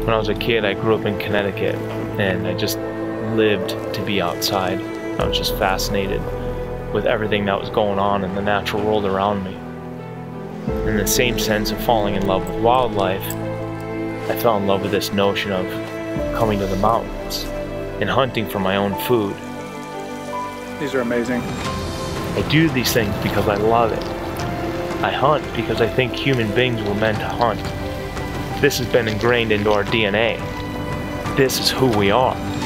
When I was a kid, I grew up in Connecticut, and I just lived to be outside. I was just fascinated with everything that was going on in the natural world around me. In the same sense of falling in love with wildlife, I fell in love with this notion of coming to the mountains and hunting for my own food. These are amazing. I do these things because I love it. I hunt because I think human beings were meant to hunt. This has been ingrained into our DNA. This is who we are.